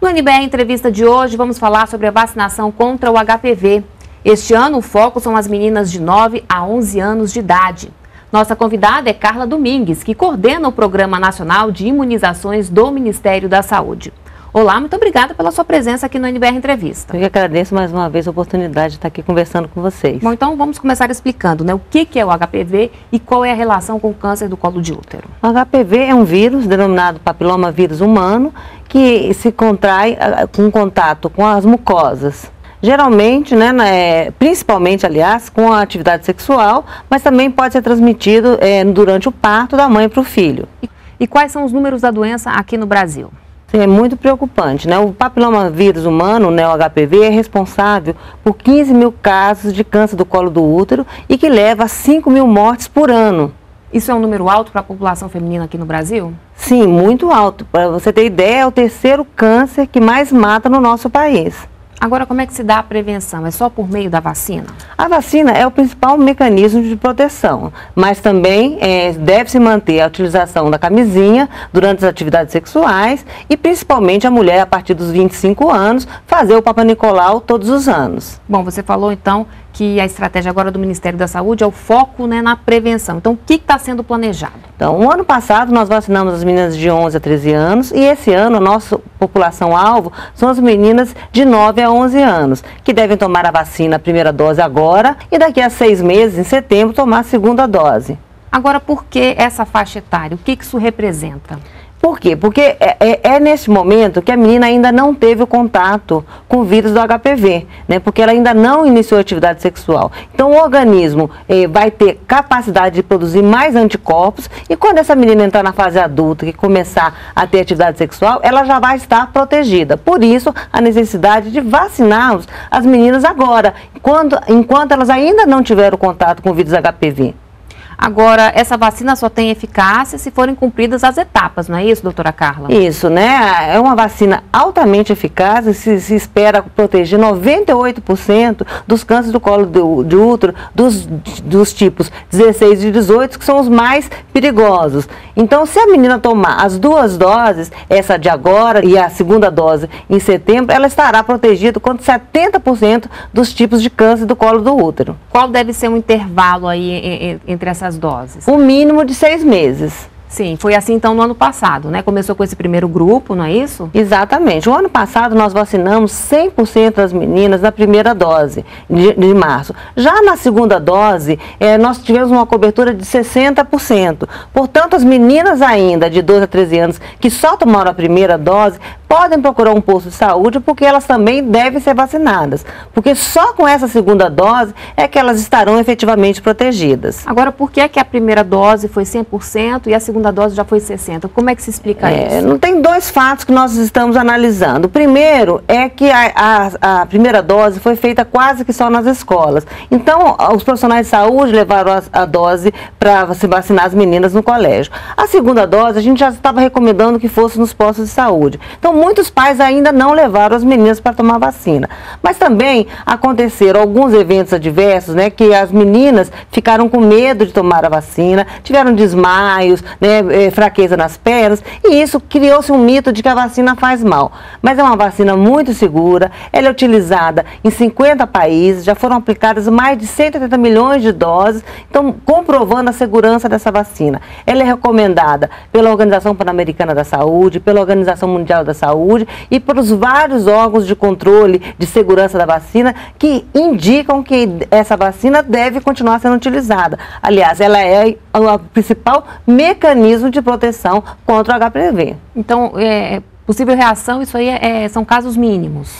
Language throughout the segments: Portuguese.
No NBR Entrevista de hoje, vamos falar sobre a vacinação contra o HPV. Este ano, o foco são as meninas de 9 a 11 anos de idade. Nossa convidada é Carla Domingues, que coordena o Programa Nacional de Imunizações do Ministério da Saúde. Olá, muito obrigada pela sua presença aqui no NBR Entrevista. Eu que agradeço mais uma vez a oportunidade de estar aqui conversando com vocês. Bom, então vamos começar explicando, né, o que é o HPV e qual é a relação com o câncer do colo de útero. O HPV é um vírus denominado papiloma vírus humano que se contrai com contato com as mucosas. Geralmente, principalmente, aliás, com a atividade sexual, mas também pode ser transmitido durante o parto da mãe para o filho. E quais são os números da doença aqui no Brasil? É muito preocupante, né? O papiloma vírus humano, né, o HPV, é responsável por 15 mil casos de câncer do colo do útero e que leva a 5 mil mortes por ano. Isso é um número alto para a população feminina aqui no Brasil? Sim, muito alto. Para você ter ideia, é o terceiro câncer que mais mata no nosso país. Agora, como é que se dá a prevenção? É só por meio da vacina? A vacina é o principal mecanismo de proteção, mas também deve-se manter a utilização da camisinha durante as atividades sexuais e principalmente a mulher, a partir dos 25 anos, fazer o Papa Nicolau todos os anos. Bom, você falou então que a estratégia agora do Ministério da Saúde é o foco, né, na prevenção. Então, o que está sendo planejado? Então, no ano passado nós vacinamos as meninas de 11 a 13 anos e esse ano a nossa população-alvo são as meninas de 9 a 11 anos, que devem tomar a vacina, a primeira dose agora e daqui a 6 meses, em setembro, tomar a segunda dose. Agora, por que essa faixa etária? O que isso representa? Por quê? Porque é nesse momento que a menina ainda não teve o contato com o vírus do HPV, né? Porque ela ainda não iniciou a atividade sexual. Então o organismo vai ter capacidade de produzir mais anticorpos e quando essa menina entrar na fase adulta e começar a ter atividade sexual, ela já vai estar protegida. Por isso, a necessidade de vacinar as meninas agora, enquanto elas ainda não tiveram contato com o vírus HPV. Agora, essa vacina só tem eficácia se forem cumpridas as etapas, não é isso, doutora Carla? Isso, né? É uma vacina altamente eficaz e se espera proteger 98% dos cânceres do colo de útero, dos tipos 16 e 18, que são os mais perigosos. Então, se a menina tomar as duas doses, essa de agora e a segunda dose em setembro, ela estará protegida contra 70% dos tipos de câncer do colo do útero. Qual deve ser o intervalo aí entre essas doses? O mínimo de 6 meses. Sim, foi assim então no ano passado, né? Começou com esse primeiro grupo, não é isso? Exatamente. O ano passado nós vacinamos 100% das meninas na primeira dose, de março. Já na segunda dose, nós tivemos uma cobertura de 60%. Portanto, as meninas ainda de 12 a 13 anos que só tomaram a primeira dose, podem procurar um posto de saúde porque elas também devem ser vacinadas. Porque só com essa segunda dose é que elas estarão efetivamente protegidas. Agora, por que a primeira dose foi 100% e a segunda dose já foi 60%? Como é que se explica isso? Não tem dois fatos que nós estamos analisando. O primeiro é que a primeira dose foi feita quase que só nas escolas. Então, os profissionais de saúde levaram a dose para se vacinar as meninas no colégio. A segunda dose, a gente já estava recomendando que fosse nos postos de saúde. Então, muitos pais ainda não levaram as meninas para tomar vacina. Mas também aconteceram alguns eventos adversos, né, que as meninas ficaram com medo de tomar a vacina, tiveram desmaios, né, fraqueza nas pernas, e isso criou-se um mito de que a vacina faz mal. Mas é uma vacina muito segura, ela é utilizada em 50 países, já foram aplicadas mais de 180 milhões de doses, então comprovando a segurança dessa vacina. Ela é recomendada pela Organização Pan-Americana da Saúde, pela Organização Mundial da Saúde e pelos vários órgãos de controle de segurança da vacina que indicam que essa vacina deve continuar sendo utilizada. Aliás, ela é o principal mecanismo de proteção contra o HPV. Então, possível reação, isso aí são casos mínimos.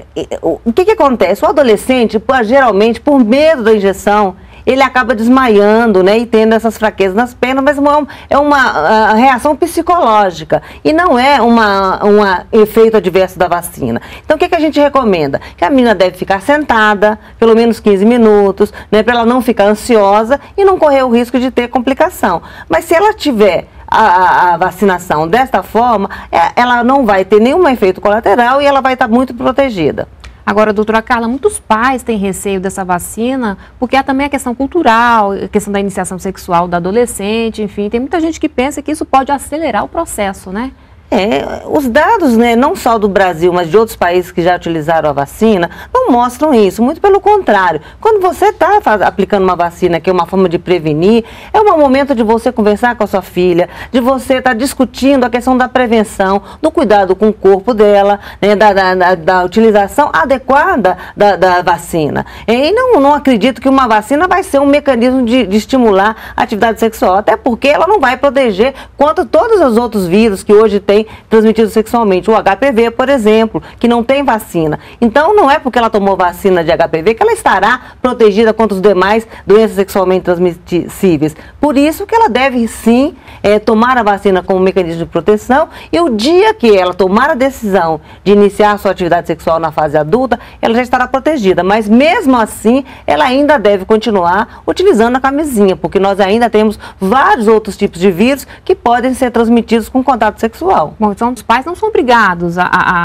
O que acontece? O adolescente, geralmente, por medo da injeção, ele acaba desmaiando, né, e tendo essas fraquezas nas pernas, mas é uma reação psicológica e não é um efeito adverso da vacina. Então, o que a gente recomenda? Que a menina deve ficar sentada, pelo menos 15 minutos, né, para ela não ficar ansiosa e não correr o risco de ter complicação. Mas se ela tiver a vacinação desta forma, ela não vai ter nenhum efeito colateral e ela vai estar muito protegida. Agora, doutora Carla, muitos pais têm receio dessa vacina, porque há também a questão cultural, a questão da iniciação sexual da adolescente, enfim, tem muita gente que pensa que isso pode acelerar o processo, né? Os dados, né, não só do Brasil, mas de outros países que já utilizaram a vacina, não mostram isso, muito pelo contrário. Quando você está aplicando uma vacina, que é uma forma de prevenir, é um momento de você conversar com a sua filha, de você estar discutindo a questão da prevenção, do cuidado com o corpo dela, né, da utilização adequada da vacina. E não acredito que uma vacina vai ser um mecanismo de estimular a atividade sexual, até porque ela não vai proteger contra todos os outros vírus que hoje tem transmitido sexualmente. O HPV, por exemplo, que não tem vacina. Então, não é porque ela tomou vacina de HPV que ela estará protegida contra os demais doenças sexualmente transmissíveis. Por isso que ela deve, sim, tomar a vacina como mecanismo de proteção, e o dia que ela tomar a decisão de iniciar a sua atividade sexual na fase adulta, ela já estará protegida. Mas, mesmo assim, ela ainda deve continuar utilizando a camisinha, porque nós ainda temos vários outros tipos de vírus que podem ser transmitidos com contato sexual. Bom, então os pais não são obrigados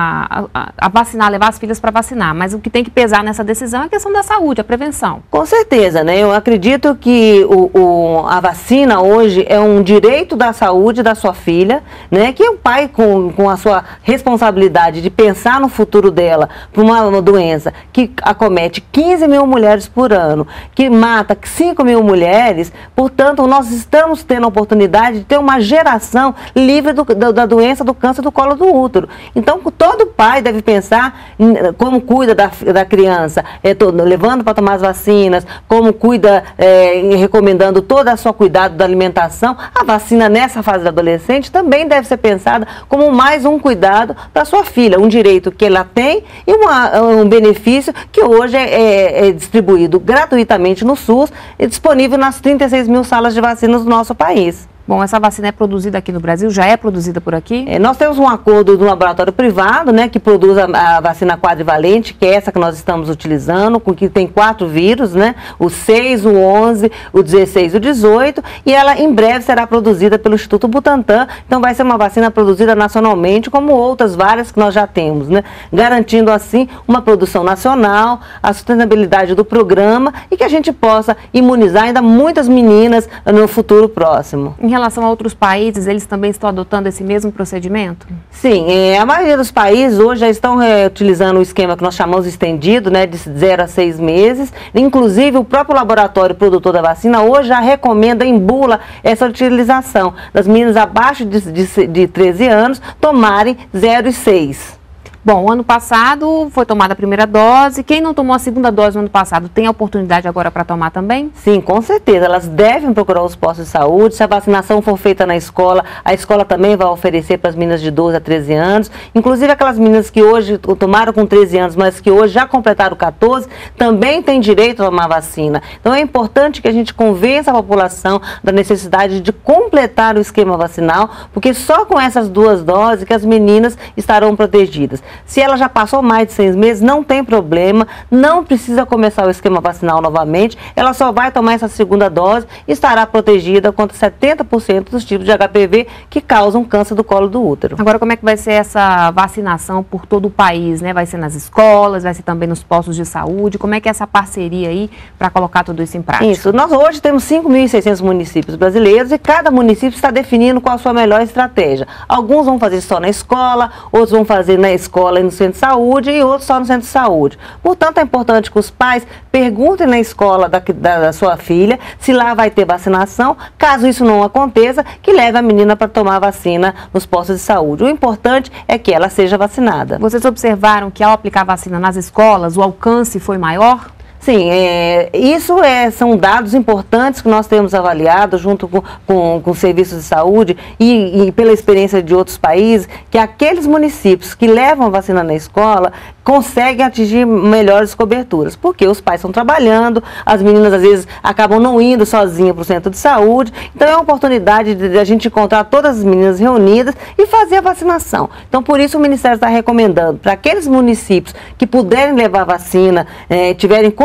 a vacinar, levar as filhas para vacinar, mas o que tem que pesar nessa decisão é a questão da saúde, a prevenção. Com certeza, né? Eu acredito que a vacina hoje é um direito da saúde da sua filha, né? Que o pai, com a sua responsabilidade de pensar no futuro dela por uma doença que acomete 15 mil mulheres por ano, que mata 5 mil mulheres, portanto, nós estamos tendo a oportunidade de ter uma geração livre da doença do câncer do colo do útero. Então, todo pai deve pensar como cuida da criança, levando para tomar as vacinas, como cuida, recomendando todo o seu cuidado da alimentação. A vacina nessa fase da adolescente também deve ser pensada como mais um cuidado para sua filha, um direito que ela tem e um benefício que hoje é distribuído gratuitamente no SUS e disponível nas 36 mil salas de vacinas do nosso país. Bom, essa vacina é produzida aqui no Brasil? Já é produzida por aqui? Nós temos um acordo de um laboratório privado, né, que produz a vacina quadrivalente, que é essa que nós estamos utilizando, com que tem 4 vírus, né, o 6, o 11, o 16 e o 18, e ela em breve será produzida pelo Instituto Butantan. Então vai ser uma vacina produzida nacionalmente, como outras várias que nós já temos, né, garantindo assim uma produção nacional, a sustentabilidade do programa e que a gente possa imunizar ainda muitas meninas no futuro próximo. Em relação a outros países, eles também estão adotando esse mesmo procedimento? Sim, a maioria dos países hoje já estão utilizando o esquema que nós chamamos estendido, né, de 0 a 6 meses. Inclusive, o próprio laboratório produtor da vacina hoje já recomenda em bula essa utilização das meninas abaixo de 13 anos tomarem 0 e 6. Bom, ano passado foi tomada a primeira dose. Quem não tomou a segunda dose no ano passado tem a oportunidade agora para tomar também? Sim, com certeza. Elas devem procurar os postos de saúde. Se a vacinação for feita na escola, a escola também vai oferecer para as meninas de 12 a 13 anos. Inclusive aquelas meninas que hoje tomaram com 13 anos, mas que hoje já completaram 14, também têm direito a tomar vacina. Então é importante que a gente convença a população da necessidade de completar o esquema vacinal, porque só com essas 2 doses que as meninas estarão protegidas. Se ela já passou mais de 6 meses, não tem problema, não precisa começar o esquema vacinal novamente, ela só vai tomar essa segunda dose e estará protegida contra 70% dos tipos de HPV que causam câncer do colo do útero. Agora, como é que vai ser essa vacinação por todo o país, né? Vai ser nas escolas, vai ser também nos postos de saúde? Como é que é essa parceria aí para colocar tudo isso em prática? Isso, nós hoje temos 5.600 municípios brasileiros e cada município está definindo qual a sua melhor estratégia. Alguns vão fazer só na escola, outros vão fazer na escola e no centro de saúde e outros só no centro de saúde. Portanto, é importante que os pais perguntem na escola da sua filha se lá vai ter vacinação. Caso isso não aconteça, que leve a menina para tomar a vacina nos postos de saúde. O importante é que ela seja vacinada. Vocês observaram que ao aplicar vacina nas escolas, o alcance foi maior? Sim, são dados importantes que nós temos avaliado junto com serviços de saúde e pela experiência de outros países, que aqueles municípios que levam a vacina na escola conseguem atingir melhores coberturas, porque os pais estão trabalhando, as meninas às vezes acabam não indo sozinhas para o centro de saúde, então é uma oportunidade de a gente encontrar todas as meninas reunidas e fazer a vacinação. Então por isso o Ministério está recomendando para aqueles municípios que puderem levar a vacina, tiverem condições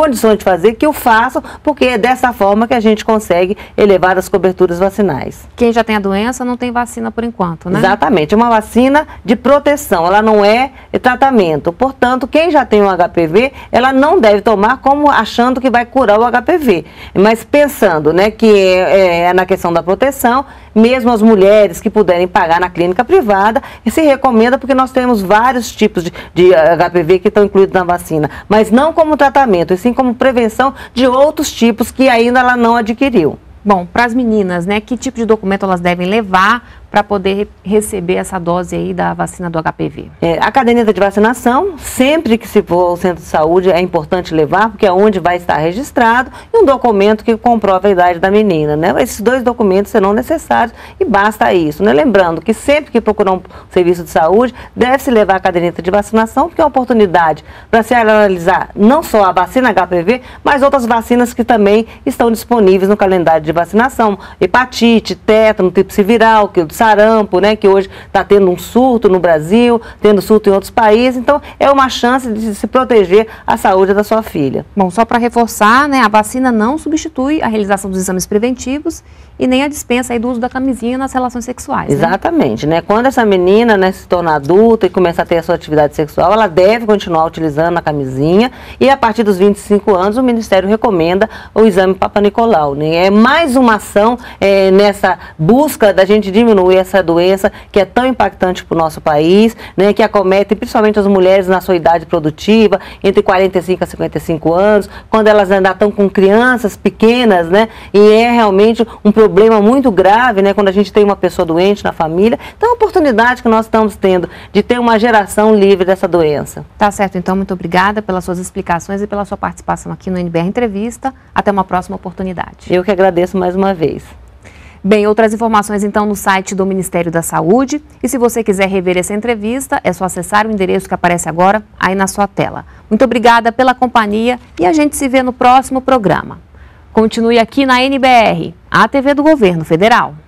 condições de fazer, que o façam, porque é dessa forma que a gente consegue elevar as coberturas vacinais. Quem já tem a doença não tem vacina por enquanto, né? Exatamente, é uma vacina de proteção, ela não é tratamento. Portanto, quem já tem um HPV, ela não deve tomar como achando que vai curar o HPV, mas pensando, né, que é na questão da proteção. Mesmo as mulheres que puderem pagar na clínica privada, se recomenda porque nós temos vários tipos de HPV que estão incluídos na vacina, mas não como tratamento, e sim como prevenção de outros tipos que ainda ela não adquiriu. Bom, para as meninas, né, que tipo de documento elas devem levar para poder receber essa dose aí da vacina do HPV? A caderneta de vacinação, sempre que se for ao centro de saúde, é importante levar, porque é onde vai estar registrado, e um documento que comprova a idade da menina, né? Esses 2 documentos serão necessários e basta isso, né? Lembrando que sempre que procurar um serviço de saúde, deve-se levar a caderneta de vacinação, porque é uma oportunidade para se analisar não só a vacina HPV, mas outras vacinas que também estão disponíveis no calendário de vacinação, hepatite, tétano, tríplice viral, que o sarampo, né, que hoje está tendo um surto no Brasil, tendo surto em outros países, então é uma chance de se proteger a saúde da sua filha. Bom, só para reforçar, né, a vacina não substitui a realização dos exames preventivos e nem a dispensa aí do uso da camisinha nas relações sexuais. Exatamente, né? Quando essa menina, né, se torna adulta e começa a ter a sua atividade sexual, ela deve continuar utilizando a camisinha, e a partir dos 25 anos o Ministério recomenda o exame Papa Nicolau, né? É mais uma ação nessa busca da gente diminuir essa doença que é tão impactante para o nosso país, né, que acomete principalmente as mulheres na sua idade produtiva, entre 45 a 55 anos, quando elas ainda estão com crianças pequenas, né, e é realmente um problema muito grave, né, quando a gente tem uma pessoa doente na família. Então, é uma oportunidade que nós estamos tendo de ter uma geração livre dessa doença. Tá certo, então, muito obrigada pelas suas explicações e pela sua participação aqui no NBR Entrevista. Até uma próxima oportunidade. Eu que agradeço mais uma vez. Bem, outras informações então no site do Ministério da Saúde, e se você quiser rever essa entrevista, é só acessar o endereço que aparece agora aí na sua tela. Muito obrigada pela companhia e a gente se vê no próximo programa. Continue aqui na NBR, a TV do Governo Federal.